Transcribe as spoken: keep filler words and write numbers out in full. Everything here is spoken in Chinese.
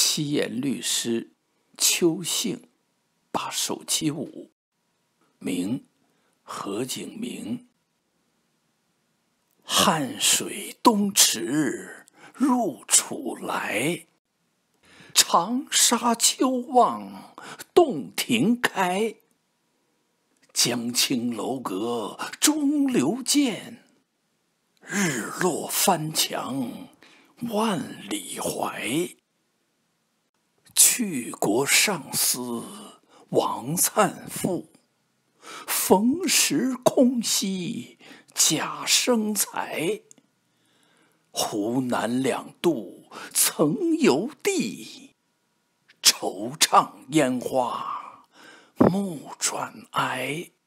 七言律诗秋兴把手七舞，明何景明。汉水东池入楚来，长沙秋望洞庭开。江青楼阁中流见，日落翻墙万里怀。去国上思王粲赋，逢时空惜贾生才。湖南两渡曾游地，惆怅烟花暮转哀。